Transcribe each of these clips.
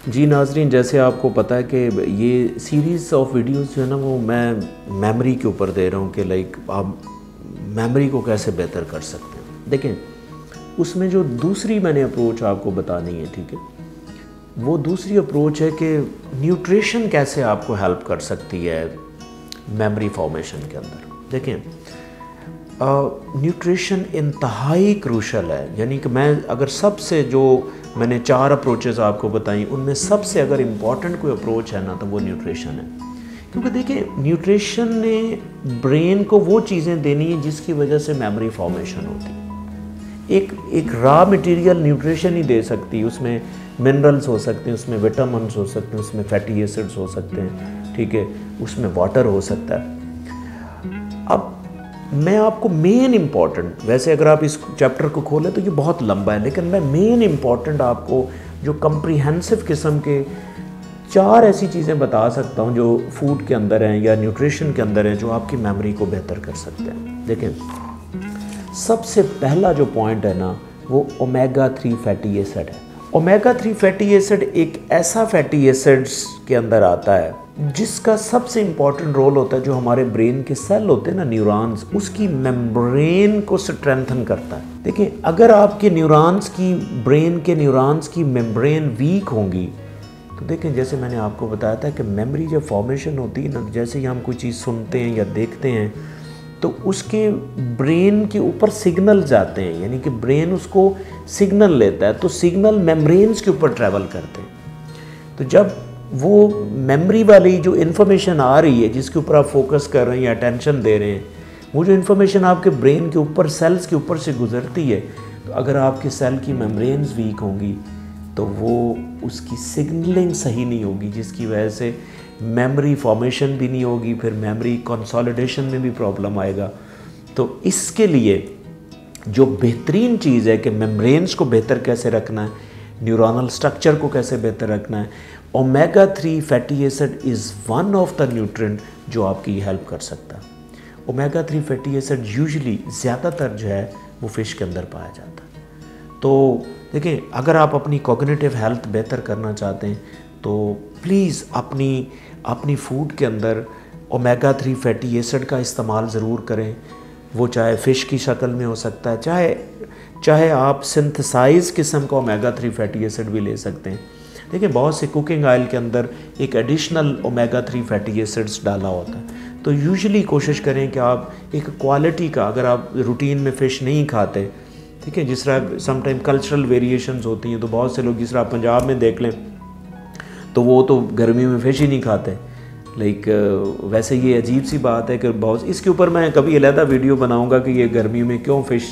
जी नाज़रीन, जैसे आपको पता है कि ये सीरीज़ ऑफ वीडियोस जो है ना वो मैं मेमोरी के ऊपर दे रहा हूँ कि लाइक आप मेमोरी को कैसे बेहतर कर सकते हैं। देखें, उसमें जो दूसरी मैंने अप्रोच आपको बतानी है, ठीक है, वो दूसरी अप्रोच है कि न्यूट्रिशन कैसे आपको हेल्प कर सकती है मेमोरी फॉर्मेशन के अंदर। देखें, न्यूट्रिशन इंतहाई क्रूशल है। यानी कि मैं अगर सबसे जो मैंने 4 अप्रोचेस आपको बताई उनमें सबसे अगर इम्पॉर्टेंट कोई अप्रोच है ना तो वो न्यूट्रिशन है। क्योंकि देखिए, न्यूट्रिशन ने ब्रेन को वो चीज़ें देनी है जिसकी वजह से मेमोरी फॉर्मेशन होती है। एक रॉ मटेरियल न्यूट्रिशन ही दे सकती है। उसमें मिनरल्स हो सकते हैं, उसमें विटामिन्स हो सकते हैं, उसमें फैटी एसिड्स हो सकते हैं, ठीक है, उसमें वाटर हो सकता है। अब मैं आपको मेन इम्पॉर्टेंट, वैसे अगर आप इस चैप्टर को खोलें तो ये बहुत लंबा है, लेकिन मैं मेन इम्पॉर्टेंट आपको जो कम्प्रीहेंसिव किस्म के 4 ऐसी चीज़ें बता सकता हूँ जो फूड के अंदर हैं या न्यूट्रिशन के अंदर हैं जो आपकी मेमोरी को बेहतर कर सकते हैं। देखें, सबसे पहला जो पॉइंट है ना वो ओमेगा 3 फैटी एसिड है। ओमेगा 3 फैटी एसिड एक ऐसा फैटी एसिड्स के अंदर आता है जिसका सबसे इम्पॉर्टेंट रोल होता है, जो हमारे ब्रेन के सेल होते हैं ना, न्यूरॉन्स, उसकी मेम्ब्रेन को स्ट्रेंथन करता है। देखिए, अगर आपके न्यूरॉन्स की, ब्रेन के न्यूरॉन्स की मेम्ब्रेन वीक होंगी तो देखें, जैसे मैंने आपको बताया था कि मेमोरी जब फॉर्मेशन होती है ना, जैसे ही हम कोई चीज़ सुनते हैं या देखते हैं तो उसके ब्रेन के ऊपर सिग्नल जाते हैं, यानी कि ब्रेन उसको सिग्नल लेता है, तो सिग्नल मेम्ब्रेन्स के ऊपर ट्रैवल करते हैं। तो जब वो मेमोरी वाली जो इन्फॉर्मेशन आ रही है जिसके ऊपर आप फोकस कर रहे हैं या अटेंशन दे रहे हैं, वो जो इन्फॉर्मेशन आपके ब्रेन के ऊपर, सेल्स के ऊपर से गुजरती है, तो अगर आपके सेल की मेम्ब्रेन्स वीक होंगी तो वो उसकी सिग्नलिंग सही नहीं होगी, जिसकी वजह से मेमोरी फॉर्मेशन भी नहीं होगी, फिर मेमोरी कंसोलिडेशन में भी प्रॉब्लम आएगा। तो इसके लिए जो बेहतरीन चीज़ है कि मेम्ब्रेन्स को बेहतर कैसे रखना है, न्यूरोनल स्ट्रक्चर को कैसे बेहतर रखना है, omega 3 fatty acid is one of the nutrient जो आपकी हेल्प कर सकता है। ओमेगा 3 फैटी एसिड यूजुअली ज़्यादातर जो है वो फ़िश के अंदर पाया जाता है। तो देखिए, अगर आप अपनी कॉग्निटिव हेल्थ बेहतर करना चाहते हैं तो प्लीज़ अपनी फूड के अंदर ओमेगा 3 फैटी एसिड का इस्तेमाल ज़रूर करें। वो चाहे फ़िश की शक्ल में हो सकता है, चाहे आप सिंथेसाइज किस्म का ओमेगा 3 फैटी एसिड भी ले सकते हैं। देखिए, बहुत से कुकिंग ऑयल के अंदर एक एडिशनल ओमेगा 3 फैटी एसिड्स डाला होता है। तो यूजुअली कोशिश करें कि आप एक क्वालिटी का, अगर आप रूटीन में फ़िश नहीं खाते, ठीक है, जिस तरह समटाइम कल्चरल वेरिएशंस होती हैं, तो बहुत से लोग, जिस तरह पंजाब में देख लें तो वो तो गर्मी में फ़िश ही नहीं खाते। लाइक वैसे ये अजीब सी बात है कि बहुत, इसके ऊपर मैं कभी अलहदा वीडियो बनाऊंगा कि ये गर्मी में क्यों फ़िश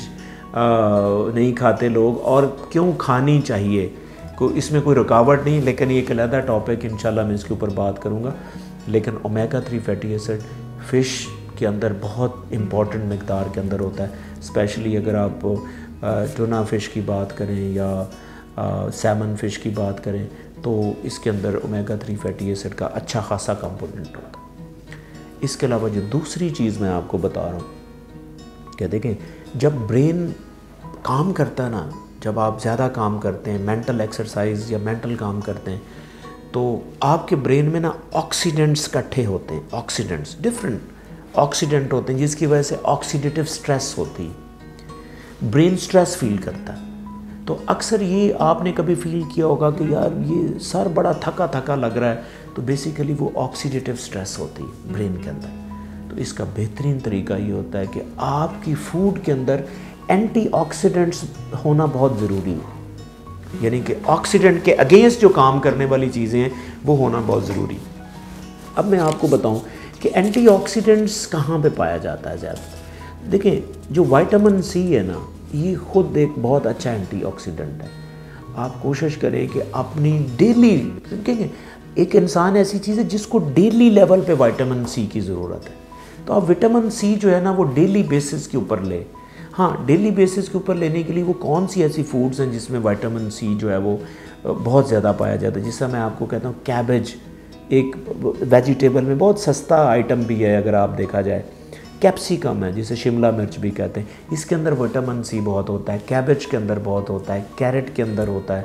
नहीं खाते लोग और क्यों खानी चाहिए, इसमें कोई रुकावट नहीं, लेकिन ये एक अलहदा टॉपिक, इंशाल्लाह मैं इसके ऊपर बात करूँगा। लेकिन ओमेगा 3 फैटी एसिड फ़िश के अंदर बहुत इम्पॉर्टेंट मकदार के अंदर होता है। स्पेशली अगर आप टूना फ़िश की बात करें या सैमन फ़िश की बात करें तो इसके अंदर ओमेगा 3 फैटी एसिड का अच्छा खासा कंपोनेंट होता है। इसके अलावा जो दूसरी चीज़ मैं आपको बता रहा हूँ कि देखें, जब ब्रेन काम करता है ना, जब आप ज़्यादा काम करते हैं, मेंटल एक्सरसाइज या मेंटल काम करते हैं, तो आपके ब्रेन में ना ऑक्सीडेंट्स इकट्ठे होते हैं, ऑक्सीडेंट्स, डिफरेंट ऑक्सीडेंट होते हैं, जिसकी वजह से ऑक्सीडेटिव स्ट्रेस होती है, ब्रेन स्ट्रेस फील करता है। तो अक्सर ये आपने कभी फील किया होगा कि यार ये सर बड़ा थका थका लग रहा है, तो बेसिकली वो ऑक्सीडेटिव स्ट्रेस होती है ब्रेन के अंदर। तो इसका बेहतरीन तरीका ये होता है कि आपकी फूड के अंदर एंटीऑक्सीडेंट्स होना बहुत ज़रूरी है, यानी कि ऑक्सीडेंट के अगेंस्ट जो काम करने वाली चीज़ें हैं वो होना बहुत ज़रूरी है। अब मैं आपको बताऊं कि एंटीऑक्सीडेंट्स कहाँ पे पाया जाता है ज़्यादा। देखिए, जो विटामिन सी है ना, ये खुद एक बहुत अच्छा एंटीऑक्सीडेंट है। आप कोशिश करें कि अपनी डेली, देखेंगे एक इंसान ऐसी चीज़ है जिसको डेली लेवल पे विटामिन सी की ज़रूरत है, तो आप विटामिन सी जो है ना वो डेली बेसिस के ऊपर लें। हाँ, डेली बेसिस के ऊपर लेने के लिए वो कौन सी ऐसी फूड्स हैं जिसमें विटामिन सी जो है वो बहुत ज़्यादा पाया जाता है। जिससे मैं आपको कहता हूँ, कैबेज एक वेजिटेबल में बहुत सस्ता आइटम भी है अगर आप देखा जाए। कैप्सिकम है, जिसे शिमला मिर्च भी कहते हैं, इसके अंदर विटामिन सी बहुत होता है। कैबेज के अंदर बहुत होता है, कैरेट के अंदर होता है।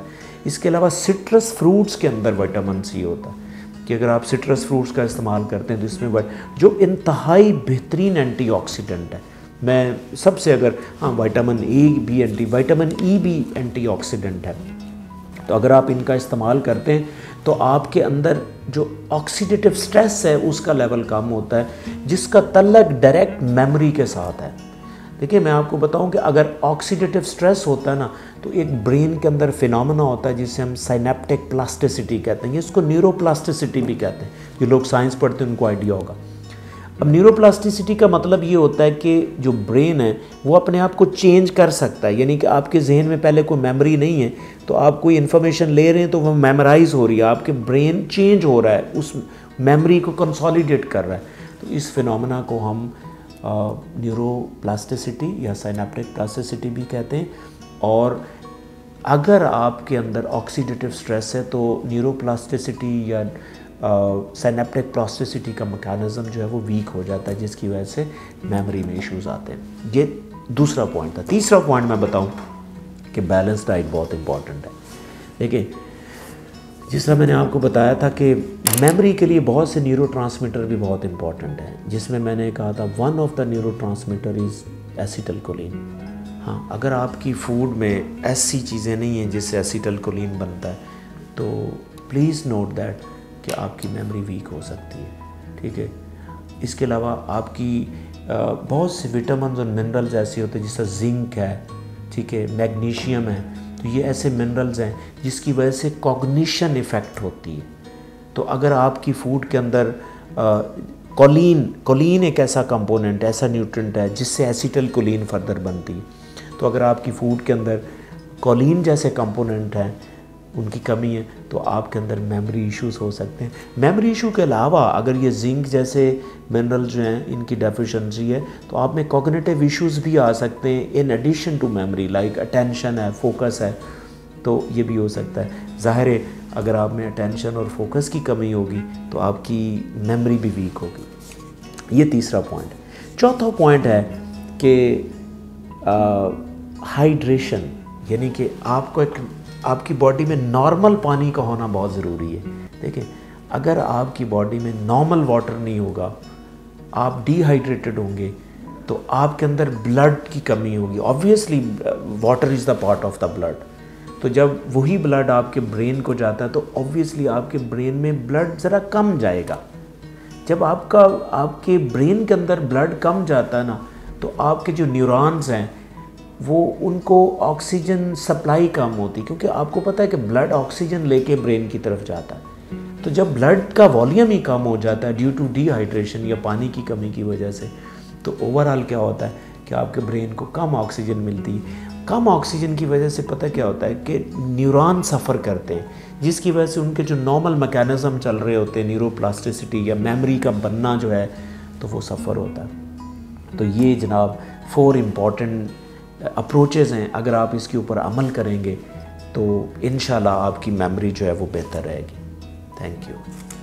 इसके अलावा सिट्रस फ्रूट्स के अंदर विटामिन सी होता है कि अगर आप सिट्रस फ्रूट्स का इस्तेमाल करते हैं तो इसमें जो इंतहाई बेहतरीन एंटीऑक्सीडेंट है। मैं सबसे अगर विटामिन ई भी एंटीऑक्सीडेंट है, तो अगर आप इनका इस्तेमाल करते हैं तो आपके अंदर जो ऑक्सीडेटिव स्ट्रेस है उसका लेवल कम होता है, जिसका तल्लक डायरेक्ट मेमोरी के साथ है। देखिए मैं आपको बताऊं कि अगर ऑक्सीडेटिव स्ट्रेस होता है ना, तो एक ब्रेन के अंदर फिनोमेना होता है जिसे हम साइनेप्टिक प्लास्टिसिटी कहते हैं, इसको न्यूरोप्लास्टिसिटी भी कहते हैं। जो लोग साइंस पढ़ते हैं उनको आइडिया होगा। अब न्यूरोप्लास्टिसिटी का मतलब ये होता है कि जो ब्रेन है वो अपने आप को चेंज कर सकता है, यानी कि आपके जहन में पहले कोई मेमोरी नहीं है तो आप कोई इन्फॉर्मेशन ले रहे हैं तो वो मेमोराइज हो रही है, आपके ब्रेन चेंज हो रहा है, उस मेमोरी को कंसोलिडेट कर रहा है। तो इस फिनोमेना को हम न्यूरोप्लास्टिसिटी या साइनेप्टिक प्लास्टिसिटी भी कहते हैं। और अगर आपके अंदर ऑक्सीडेटिव स्ट्रेस है तो न्यूरोप्लास्टिसिटी या साइनेप्टिक प्लास्टिसिटी का मैकेनिज्म जो है वो वीक हो जाता है, जिसकी वजह से मेमोरी में इश्यूज आते हैं। ये दूसरा पॉइंट था। तीसरा पॉइंट मैं बताऊं कि बैलेंस डाइट बहुत इंपॉर्टेंट है। देखिए जिस तरह मैंने आपको बताया था कि मेमोरी के लिए बहुत से न्यूरोट्रांसमीटर भी बहुत इंपॉर्टेंट है, जिसमें मैंने कहा था one of the neurotransmitter is acetylcholine. हाँ, अगर आपकी फूड में ऐसी चीज़ें नहीं हैं जिससे एसिटिलकोलिन बनता है तो प्लीज़ नोट दैट कि आपकी मेमोरी वीक हो सकती है, ठीक है। इसके अलावा आपकी बहुत से विटामिन और मिनरल्स ऐसे होते हैं जैसे जिंक है, ठीक है, मैग्नीशियम है, तो ये ऐसे मिनरल्स हैं जिसकी वजह से कॉग्निशन इफ़ेक्ट होती है। तो अगर आपकी फूड के अंदर कोलिन एक ऐसा कंपोनेंट, ऐसा न्यूट्रिएंट है जिससे एसिटिलकोलिन फर्दर बनती है, तो अगर आपकी फूड के अंदर कोलिन जैसे कंपोनेंट हैं उनकी कमी है तो आपके अंदर मेमोरी इश्यूज हो सकते हैं। मेमोरी इशू के अलावा अगर ये जिंक जैसे मिनरल जो हैं इनकी डेफिशिएंसी है तो आप में कॉग्निटिव इश्यूज भी आ सकते हैं in addition to memory, like attention है, फोकस है, तो ये भी हो सकता है। ज़ाहिर है अगर आप में अटेंशन और फोकस की कमी होगी तो आपकी मेमोरी भी वीक होगी। ये तीसरा पॉइंट है। चौथा पॉइंट है कि हाइड्रेशन, यानी कि आपको आपकी बॉडी में नॉर्मल पानी का होना बहुत ज़रूरी है। देखिए अगर आपकी बॉडी में नॉर्मल वाटर नहीं होगा, आप डिहाइड्रेटेड होंगे तो आपके अंदर ब्लड की कमी होगी। Obviously water is the part of the blood, तो जब वही ब्लड आपके ब्रेन को जाता है तो ऑब्वियसली आपके ब्रेन में ब्लड ज़रा कम जाएगा। जब आपके ब्रेन के अंदर ब्लड कम जाता है ना, तो आपके जो न्यूरॉन्स हैं वो उनको ऑक्सीजन सप्लाई कम होती, क्योंकि आपको पता है कि ब्लड ऑक्सीजन लेके ब्रेन की तरफ जाता है। तो जब ब्लड का वॉल्यूम ही कम हो जाता है ड्यू टू डिहाइड्रेशन या पानी की कमी की वजह से, तो ओवरऑल क्या होता है कि आपके ब्रेन को कम ऑक्सीजन मिलती है। कम ऑक्सीजन की वजह से पता क्या होता है कि न्यूरॉन सफ़र करते हैं, जिसकी वजह से उनके जो नॉर्मल मैकेनिज्म चल रहे होते हैं, न्यूरोप्लास्टिसिटी या मेमोरी का बनना जो है, तो वो सफ़र होता है। तो ये जनाब 4 इम्पॉर्टेंट अप्रोचेज़ हैं। अगर आप इसके ऊपर अमल करेंगे तो इंशाल्लाह आपकी मेमोरी जो है वो बेहतर रहेगी। Thank you.